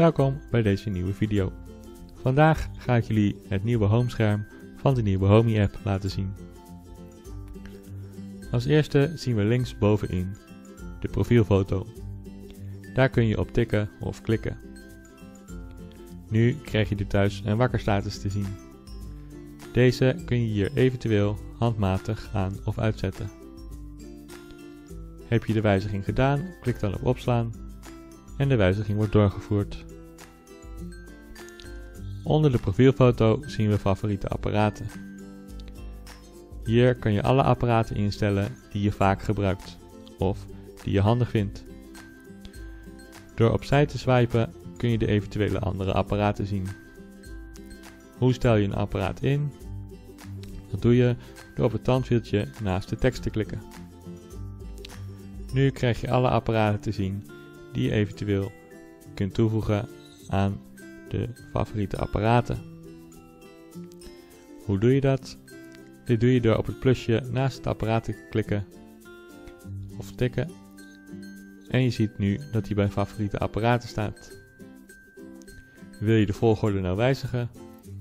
Welkom bij deze nieuwe video. Vandaag ga ik jullie het nieuwe homescherm van de nieuwe Homey app laten zien. Als eerste zien we links bovenin de profielfoto. Daar kun je op tikken of klikken. Nu krijg je de thuis- en wakkerstatus te zien. Deze kun je hier eventueel handmatig aan of uitzetten. Heb je de wijziging gedaan, klik dan op opslaan en de wijziging wordt doorgevoerd. Onder de profielfoto zien we favoriete apparaten. Hier kan je alle apparaten instellen die je vaak gebruikt of die je handig vindt. Door opzij te swipen kun je de eventuele andere apparaten zien. Hoe stel je een apparaat in? Dat doe je door op het tandwieltje naast de tekst te klikken. Nu krijg je alle apparaten te zien die je eventueel kunt toevoegen aan de favoriete apparaten. Hoe doe je dat? Dit doe je door op het plusje naast het apparaat te klikken of tikken. En je ziet nu dat hij bij favoriete apparaten staat. Wil je de volgorde nou wijzigen?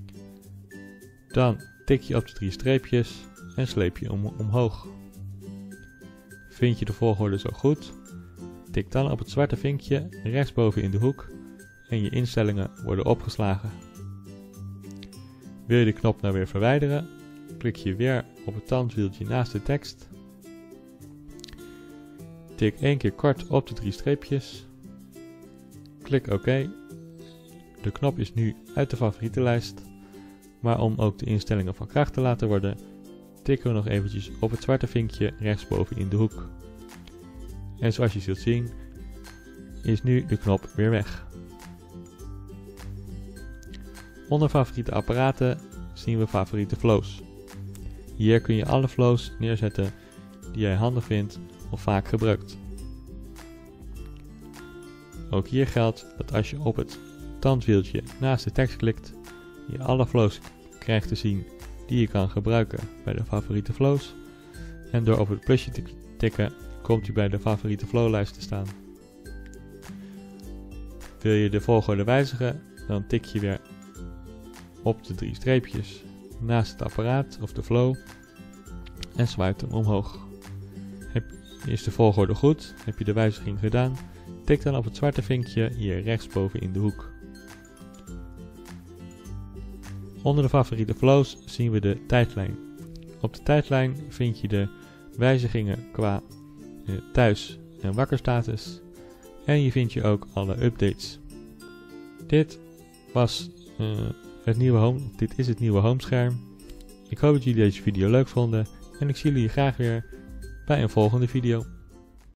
Dan tik je op de 3 streepjes en sleep je omhoog. Vind je de volgorde zo goed? Tik dan op het zwarte vinkje rechtsboven in de hoek en je instellingen worden opgeslagen. Wil je de knop nou weer verwijderen? Klik je weer op het tandwieltje naast de tekst. Tik 1 keer kort op de 3 streepjes. Klik OK. De knop is nu uit de favorietenlijst, maar om ook de instellingen van kracht te laten worden, tikken we nog eventjes op het zwarte vinkje rechtsboven in de hoek. En zoals je zult zien, is nu de knop weer weg. Onder favoriete apparaten zien we favoriete flows. Hier kun je alle flows neerzetten die jij handig vindt of vaak gebruikt. Ook hier geldt dat als je op het tandwieltje naast de tekst klikt, je alle flows krijgt te zien die je kan gebruiken bij de favoriete flows. En door op het plusje te tikken, komt hij bij de favoriete flowlijst te staan. Wil je de volgorde wijzigen, dan tik je weer op de 3 streepjes naast het apparaat of de flow en swipe hem omhoog. Is de volgorde goed? Heb je de wijziging gedaan? Tik dan op het zwarte vinkje hier rechtsboven in de hoek. Onder de favoriete flows zien we de tijdlijn. Op de tijdlijn vind je de wijzigingen qua thuis- en wakkerstatus en je vindt je ook alle updates. Dit is het nieuwe homescherm. Ik hoop dat jullie deze video leuk vonden en ik zie jullie graag weer bij een volgende video.